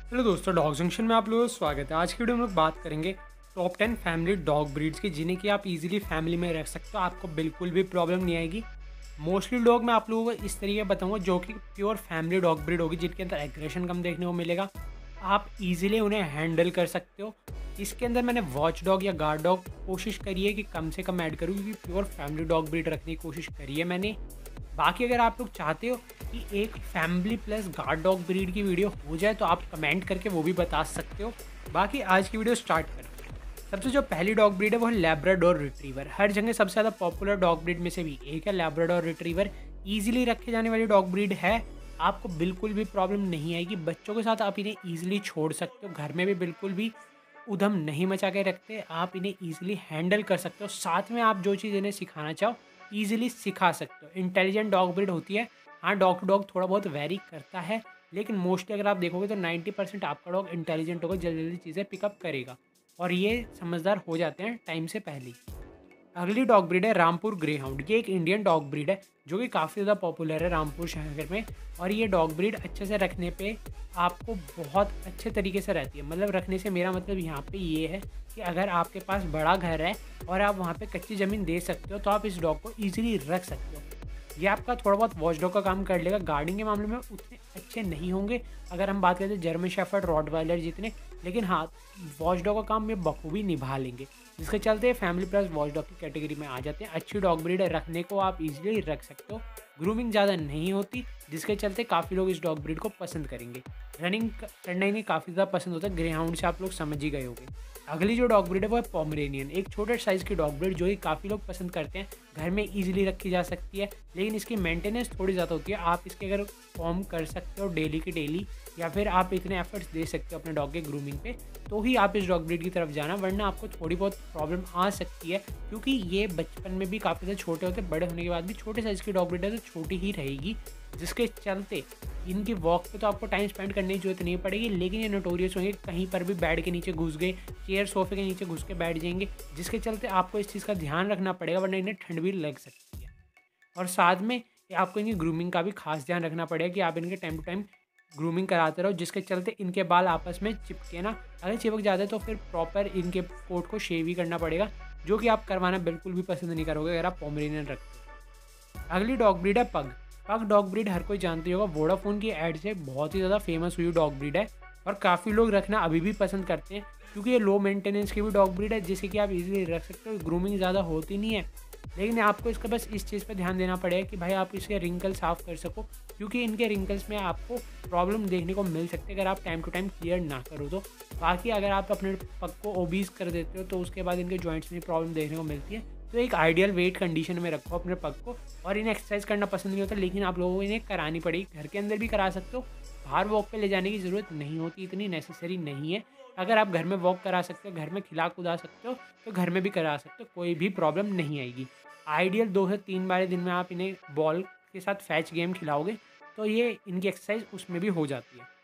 Hello दोस्तों, dog junction में आप लोगों का स्वागत है। आज की वीडियो में हम लोग बात करेंगे टॉप 10 फैमिली डॉग ब्रीड्स की, जिन्हें कि आप इजीली फैमिली में रख सकते हो, आपको बिल्कुल भी प्रॉब्लम नहीं आएगी। मोस्टली डॉग मैं आप लोगों को इस तरीके बताऊंगा जो कि प्योर फैमिली डॉग ब्रीड होगी, जिनके अंदर एग्रेशन कम देखने को मिलेगा। आप इजीली उन्हें हैंडल कर सकते हो। इसके अंदर मैंने वॉच डॉग या गार्ड डॉग कोशिश करी है कि कम से कम ऐड करूँ, क्योंकि प्योर फैमिली डॉग ब्रीड रखने की कोशिश करी है मैंने। बाकी अगर आप लोग चाहते हो कि एक family plus guard dog breed की वीडियो हो जाए तो आप कमेंट करके वो भी बता सकते हो। बाकी आज की वीडियो स्टार्ट करते हैं। सबसे जो पहली डॉग ब्रीड है वो है लैब्राडोर रिट्रीवर। हर जगह सबसे ज़्यादा पॉपुलर डॉग ब्रीड में से भी एक है लैब्राडोर रिट्रीवर। ईजिली रखे जाने वाली डॉग ब्रीड है। आपको बिल्कुल भी प्रॉब्लम नहीं आएगी। बच्चों के साथ आप इन्हें ईजिली छोड़ सकते हो। घर में भी बिल्कुल भी उधम नहीं मचा के रखते। आप इन्हें ईजिली हैंडल कर सकते हो। साथ में आप जो चीज़ इन्हें सिखाना चाहो ईजिली सिखा सकते हो। इंटेलिजेंट डॉग ब्रीड होती है। हाँ, डॉग टू डॉग थोड़ा बहुत वेरी करता है, लेकिन मोस्टली अगर आप देखोगे तो 90% आपका डॉग इंटेलिजेंट होगा, जल्दी जल्दी चीज़ें पिकअप करेगा और ये समझदार हो जाते हैं टाइम से पहले ही। अगली डॉग ब्रीड है रामपुर ग्रे हाउंड। ये एक इंडियन डॉग ब्रीड है जो कि काफ़ी ज़्यादा पॉपुलर है रामपुर शहर में। और ये डॉग ब्रीड अच्छे से रखने पे आपको बहुत अच्छे तरीके से रहती है। मतलब रखने से मेरा मतलब यहाँ पे ये है कि अगर आपके पास बड़ा घर है और आप वहाँ पे कच्ची ज़मीन दे सकते हो तो आप इस डॉग को ईजिली रख सकते हो। ये आपका थोड़ा बहुत वॉच डॉग का काम कर लेगा। गार्डिंग के मामले में उतने अच्छे नहीं होंगे अगर हम बात करते हैं जर्मन शेफर्ड रॉटवाइलर जितने, लेकिन हाँ, वॉच डॉग का काम ये बखूबी निभा लेंगे। जिसके चलते फैमिली प्लस वॉच डॉग की कैटेगरी में आ जाते हैं। अच्छी डॉग ब्रीड रखने को आप इजीली रख सकते हो। ग्रूमिंग ज़्यादा नहीं होती, जिसके चलते काफ़ी लोग इस डॉग ब्रीड को पसंद करेंगे। रनिंग करना इन्हें काफ़ी ज़्यादा पसंद होता है। ग्रे हाउंड से आप लोग समझ ही गए होंगे। अगली जो डॉग ब्रीड है वो है पोमरेनियन। एक छोटे साइज़ की डॉग ब्रीड जो कि काफ़ी लोग पसंद करते हैं। घर में इजीली रखी जा सकती है, लेकिन इसकी मेंटेनेंस थोड़ी ज़्यादा होती है। आप इसके अगर फॉर्म कर सकते हो डेली की डेली, या फिर आप इतने एफर्ट्स दे सकते हो अपने डॉग के ग्रूमिंग पे, तो ही आप इस डॉग ब्रीड की तरफ जाना, वरना आपको थोड़ी बहुत प्रॉब्लम आ सकती है। क्योंकि ये बचपन में भी काफ़ी ज़्यादा छोटे होते हैं, बड़े होने के बाद भी छोटे साइज़ की डॉग ब्रीड है तो छोटी ही रहेगी। जिसके चलते इनकी वॉक पे तो आपको टाइम स्पेंड करने की जरूरत नहीं पड़ेगी, लेकिन ये नोटोरियस होंगे कहीं पर भी बेड के नीचे घुस गए, चेयर सोफे के नीचे घुस के बैठ जाएंगे, जिसके चलते आपको इस चीज़ का ध्यान रखना पड़ेगा, वरना इन्हें ठंड भी लग सकती है। और साथ में आपको इनकी ग्रूमिंग का भी खास ध्यान रखना पड़ेगा कि आप इनके टाइम टू टाइम ग्रूमिंग कराते रहो, जिसके चलते इनके बाल आपस में चिपके ना। अगर चिपक जाते हैं तो फिर प्रॉपर इनके कोट को शेव ही करना पड़ेगा, जो कि आप करवाना बिल्कुल भी पसंद नहीं करोगे अगर आप पोमेरेनियन रखते हो। अगली डॉग ब्रीड है पग। पग डॉग ब्रीड हर कोई जानते होगा, वोडाफोन की एड से बहुत ही ज़्यादा फेमस हुई डॉग ब्रीड है और काफ़ी लोग रखना अभी भी पसंद करते हैं, क्योंकि ये लो मेंटेनेंस की भी डॉग ब्रीड है, जिसे कि आप इजीली रख सकते हो। ग्रूमिंग ज़्यादा होती नहीं है, लेकिन आपको इसका बस इस चीज़ पे ध्यान देना पड़ेगा कि भाई आप इसके रिंकल साफ़ कर सको, क्योंकि इनके रिंकल्स में आपको प्रॉब्लम देखने को मिल सकती है अगर आप टाइम टू टाइम क्लियर ना करो तो। बाकी अगर आप अपने पग को ओबीज कर देते हो तो उसके बाद इनके जॉइंट्स में प्रॉब्लम देखने को मिलती है। तो एक आइडियल वेट कंडीशन में रखो अपने पग को। और इन्हें एक्सरसाइज करना पसंद नहीं होता, लेकिन आप लोगों को इन्हें करानी पड़ेगी। घर के अंदर भी करा सकते हो, बाहर वॉक पे ले जाने की ज़रूरत नहीं होती, इतनी नेसेसरी नहीं है। अगर आप घर में वॉक करा सकते हो, घर में खिला कुदा सकते हो, तो घर में भी करा सकते हो, कोई भी प्रॉब्लम नहीं आएगी। आइडियल 2 से 3 बार दिन में आप इन्हें बॉल के साथ फैच गेम खिलाओगे तो ये इनकी एक्सरसाइज उसमें भी हो जाती है।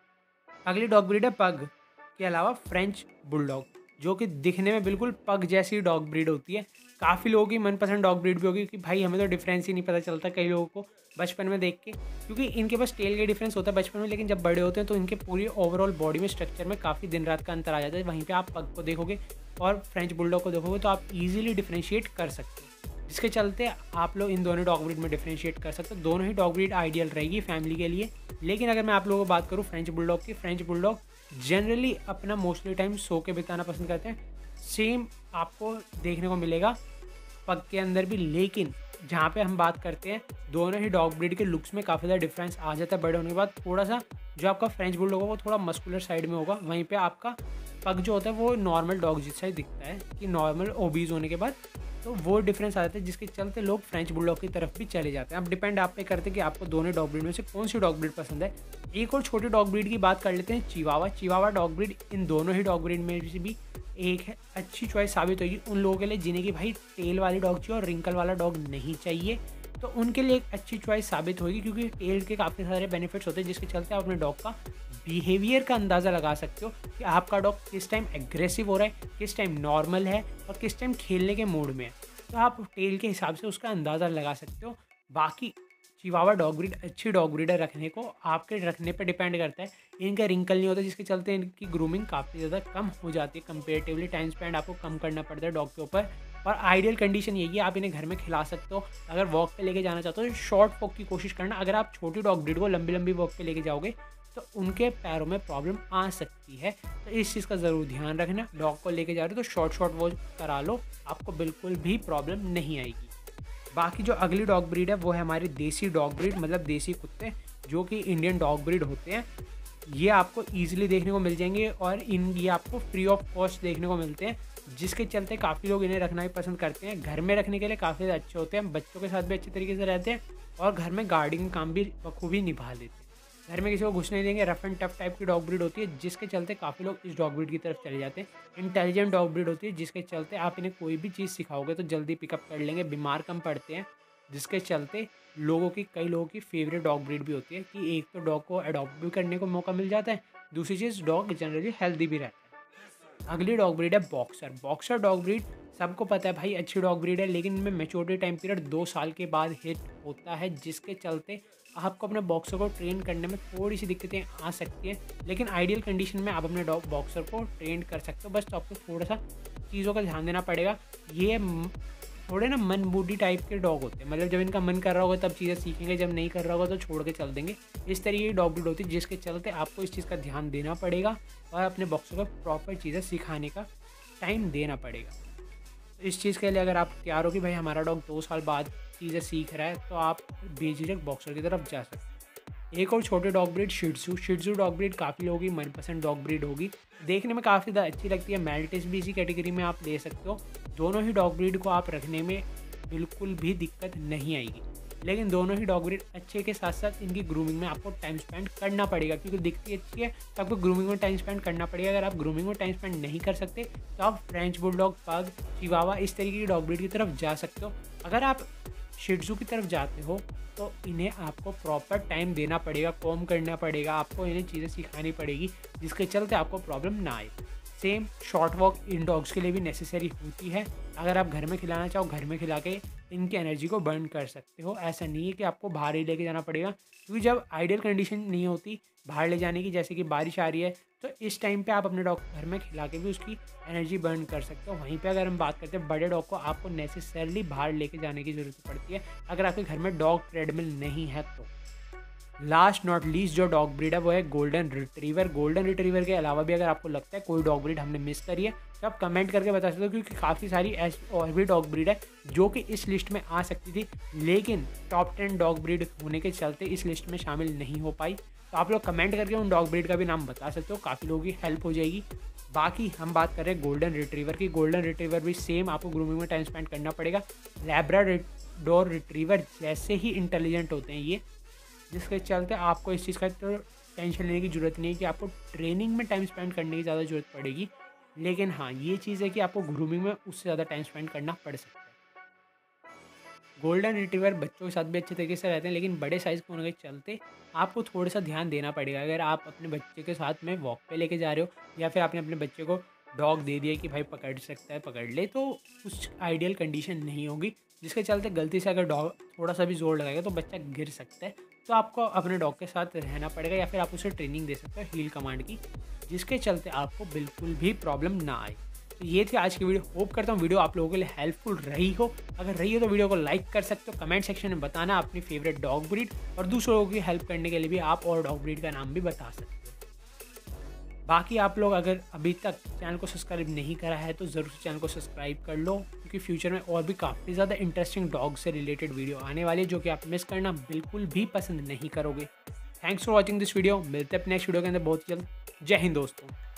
अगली डॉग ब्रीड है पग के अलावा फ्रेंच बुलडॉग, जो कि दिखने में बिल्कुल पग जैसी डॉग ब्रीड होती है। काफ़ी लोगों की मनपसंद डॉग ब्रीड भी होगी कि भाई हमें तो डिफरेंस ही नहीं पता चलता कई लोगों को बचपन में देख के, क्योंकि इनके पास टेल का डिफरेंस होता है बचपन में, लेकिन जब बड़े होते हैं तो इनके पूरी ओवरऑल बॉडी में स्ट्रक्चर में काफ़ी दिन रात का अंतर आ जाता है। वहीं पे आप पग को देखोगे और फ्रेंच बुलडॉग को देखोगे तो आप इजीली डिफ्रेंशिएट कर सकते हो, जिसके चलते आप लोग इन दोनों डॉग ब्रीड में डिफ्रेंशिएट कर सकते हो। दोनों ही डॉग ब्रीड आइडियल रहेगी फैमिली के लिए। लेकिन अगर मैं आप लोगों को बात करूँ फ्रेंच बुलडॉग की, फ्रेंच बुलडॉग जनरली अपना मोस्टली टाइम सो के बिताना पसंद करते हैं। सेम आपको देखने को मिलेगा पग के अंदर भी, लेकिन जहाँ पे हम बात करते हैं दोनों ही डॉग ब्रीड के लुक्स में काफ़ी ज़्यादा डिफरेंस आ जाता है बड़े होने के बाद। थोड़ा सा जो आपका फ्रेंच बुलडॉग होगा वो थोड़ा मस्कुलर साइड में होगा, वहीं पे आपका पग जो होता है वो नॉर्मल डॉग जैसा ही दिखता है कि नॉर्मल ओबीज होने के बाद। तो वो डिफरेंस आ जाता है, जिसके चलते लोग फ्रेंच बुलडॉग की तरफ भी चले जाते हैं। अब डिपेंड आप पे करते हैं कि आपको दोनों डॉग ब्रीड में से कौन सी डॉग ब्रीड पसंद है। एक और छोटी डॉग ब्रीड की बात कर लेते हैं, चिवावा। चिवावा डॉग ब्रीड इन दोनों ही डॉग ब्रीड में से भी एक है अच्छी चॉइस साबित होगी उन लोगों के लिए जिन्हें कि भाई टेल वाली डॉग चाहिए और रिंकल वाला डॉग नहीं चाहिए। तो उनके लिए एक अच्छी चॉइस साबित होगी, क्योंकि टेल के काफ़ी सारे बेनिफिट्स होते हैं, जिसके चलते आप अपने डॉग का बिहेवियर का अंदाज़ा लगा सकते हो कि आपका डॉग किस टाइम एग्रेसिव हो रहा है, किस टाइम नॉर्मल है और किस टाइम खेलने के मूड में है। तो आप टेल के हिसाब से उसका अंदाज़ा लगा सकते हो। बाकी चिवावा डॉग ब्रीड अच्छी डॉग ब्रीड है रखने को, आपके रखने पे डिपेंड करता है। इनका रिंकल नहीं होता, जिसके चलते इनकी ग्रूमिंग काफ़ी ज़्यादा कम हो जाती है। कंपेरेटिवली टाइम स्पेंड आपको कम करना पड़ता है डॉग के ऊपर। और आइडियल कंडीशन यही है, आप इन्हें घर में खिला सकते हो। अगर वॉक पे लेके जाना चाहते हो तो शॉर्ट वॉक की कोशिश करना। अगर आप छोटी डॉग ब्रीड को लंबी लंबी वॉक पे लेके जाओगे तो उनके पैरों में प्रॉब्लम आ सकती है, तो इस चीज़ का ज़रूर ध्यान रखना। डॉग को लेके जा रहे हो तो शॉर्ट वॉक करा लो, आपको बिल्कुल भी प्रॉब्लम नहीं आएगी। बाकी जो अगली डॉग ब्रीड है वो है हमारी देसी डॉग ब्रीड, मतलब देसी कुत्ते जो कि इंडियन डॉग ब्रीड होते हैं। ये आपको ईजिली देखने को मिल जाएंगे और ये आपको फ्री ऑफ कॉस्ट देखने को मिलते हैं, जिसके चलते काफ़ी लोग इन्हें रखना भी पसंद करते हैं। घर में रखने के लिए काफ़ी अच्छे होते हैं, बच्चों के साथ भी अच्छे तरीके से रहते हैं और घर में गार्डिंग काम भी बखूबी निभा लेते हैं। घर में किसी को घुसने नहीं देंगे। रफ एंड टफ टाइप की डॉग ब्रीड होती है, जिसके चलते काफ़ी लोग इस डॉग ब्रीड की तरफ चले जाते हैं। इंटेलिजेंट डॉग ब्रीड होती है, जिसके चलते आप इन्हें कोई भी चीज़ सिखाओगे तो जल्दी पिकअप कर लेंगे, बीमार कम पड़ते हैं, जिसके चलते कई लोगों की फेवरेट डॉग ब्रीड भी होती है कि एक तो डॉग को अडॉप्ट भी करने को मौका मिल जाता है, दूसरी चीज़ डॉग जनरली हेल्दी भी रहता है। अगली डॉग ब्रीड है बॉक्सर। बॉक्सर डॉग ब्रीड सबको पता है भाई अच्छी डॉग ब्रीड है, लेकिन इनमें मैच्योरिटी टाइम पीरियड 2 साल के बाद हिट होता है, जिसके चलते आपको अपने बॉक्सर को ट्रेन करने में थोड़ी सी दिक्कतें आ सकती हैं। लेकिन आइडियल कंडीशन में आप अपने बॉक्सर को ट्रेन कर सकते हो, बस तो आपको थोड़ा सा चीज़ों का ध्यान देना पड़ेगा। ये थोड़े ना मन बूढ़ी टाइप के डॉग होते हैं, मतलब जब इनका मन कर रहा होगा तब चीज़ें सीखेंगे, जब नहीं कर रहा होगा तो छोड़ के चल देंगे। इस तरीके की डॉग ब्रीड होती है, जिसके चलते आपको इस चीज़ का ध्यान देना पड़ेगा और अपने बॉक्सर को प्रॉपर चीज़ें सिखाने का टाइम देना पड़ेगा। इस चीज़ के लिए अगर आप तैयार हो कि भाई हमारा डॉग 2 साल बाद चीज़ें सीख रहा है, तो आप बेझिझक बॉक्सर की तरफ जा सकते हैं। एक और छोटे dog breed Shih Tzu. Shih Tzu dog breed काफ़ी लोगों की मनपसंद डॉग ब्रीड होगी, देखने में काफ़ी ज़्यादा अच्छी लगती है। मैल्टेस भी इसी कैटेगरी में आप ले सकते हो। दोनों ही डॉग ब्रीड को आप रखने में बिल्कुल भी दिक्कत नहीं आएगी, लेकिन दोनों ही डॉग ब्रीड अच्छे के साथ साथ इनकी ग्रूमिंग में आपको टाइम स्पेंड करना पड़ेगा, क्योंकि दिखती अच्छी है तो आपको ग्रूमिंग में टाइम स्पेंड करना पड़ेगा। अगर आप ग्रूमिंग में टाइम स्पेंड नहीं कर सकते तो आप फ्रेंच बुलडॉग, पग, चिवावा इस तरीके की डॉग ब्रीड की तरफ जा सकते हो। अगर आप शिट्जू की तरफ जाते हो तो इन्हें आपको प्रॉपर टाइम देना पड़ेगा, कॉम करना पड़ेगा, आपको इन्हें चीज़ें सिखानी पड़ेगी, जिसके चलते आपको प्रॉब्लम ना आए। सेम शॉर्ट वॉक इन डॉग्स के लिए भी नेसेसरी होती है। अगर आप घर में खिलाना चाहो, घर में खिला के इनकी एनर्जी को बर्न कर सकते हो। ऐसा नहीं है कि आपको बाहर ही लेके जाना पड़ेगा, क्योंकि जब आइडियल कंडीशन नहीं होती बाहर ले जाने की, जैसे कि बारिश आ रही है, तो इस टाइम पे आप अपने डॉग को घर में खिला के भी उसकी एनर्जी बर्न कर सकते हो। वहीं पे अगर हम बात करते हैं बड़े डॉग को, आपको नेसेसरली बाहर लेके जाने की ज़रूरत पड़ती है अगर आपके घर में डॉग ट्रेडमिल नहीं है तो। लास्ट नॉट लीस्ट जो डॉग ब्रीड है वो है गोल्डन रिट्रीवर। गोल्डन रिट्रीवर के अलावा भी अगर आपको लगता है कोई डॉग ब्रीड हमने मिस करी है तो आप कमेंट करके बता सकते हो, क्योंकि काफ़ी सारी ऐसी और भी डॉग ब्रीड है जो कि इस लिस्ट में आ सकती थी, लेकिन टॉप 10 डॉग ब्रीड होने के चलते इस लिस्ट में शामिल नहीं हो पाई। तो आप लोग कमेंट करके उन डॉग ब्रीड का भी नाम बता सकते हो, काफ़ी लोगों की हेल्प हो जाएगी। बाकी हम बात कर रहे हैं गोल्डन रिट्रीवर की। गोल्डन रिट्रीवर भी सेम आपको ग्रूमिंग में टाइम स्पेंड करना पड़ेगा। लैब्राडोर रिट्रीवर जैसे ही इंटेलिजेंट होते हैं ये, जिसके चलते आपको इस चीज़ का तो टेंशन लेने की ज़रूरत नहीं है कि आपको ट्रेनिंग में टाइम स्पेंड करने की ज़्यादा ज़रूरत पड़ेगी। लेकिन हाँ, ये चीज़ है कि आपको ग्रूमिंग में उससे ज़्यादा टाइम स्पेंड करना पड़ सकता है। गोल्डन रिट्रीवर बच्चों के साथ भी अच्छे तरीके से रहते हैं, लेकिन बड़े साइज़ के होने के चलते आपको थोड़ा सा ध्यान देना पड़ेगा। अगर आप अपने बच्चे के साथ में वॉक पे लेके जा रहे हो या फिर आपने अपने बच्चे को डॉग दे दिया कि भाई पकड़ सकता है पकड़ ले, तो कुछ आइडियल कंडीशन नहीं होगी, जिसके चलते गलती से अगर डॉग थोड़ा सा भी जोर लगाएगा तो बच्चा गिर सकता है। तो आपको अपने डॉग के साथ रहना पड़ेगा या फिर आप उसे ट्रेनिंग दे सकते हो हील कमांड की, जिसके चलते आपको बिल्कुल भी प्रॉब्लम ना आए। तो ये थी आज की वीडियो। होप करता हूँ वीडियो आप लोगों के लिए हेल्पफुल रही हो। अगर रही हो तो वीडियो को लाइक कर सकते हो, कमेंट सेक्शन में बताना अपनी फेवरेट डॉग ब्रीड, और दूसरों लोगों की हेल्प करने के लिए भी आप और डॉग ब्रीड का नाम भी बता सकते हो। बाकी आप लोग अगर अभी तक चैनल को सब्सक्राइब नहीं करा है तो ज़रूर चैनल को सब्सक्राइब कर लो, क्योंकि फ्यूचर में और भी काफ़ी ज़्यादा इंटरेस्टिंग डॉग से रिलेटेड वीडियो आने वाली है, जो कि आप मिस करना बिल्कुल भी पसंद नहीं करोगे। Thanks for watching this video. मिलते हैं अपने नेक्स्ट वीडियो के अंदर बहुत जल्द। जय हिंद दोस्तों।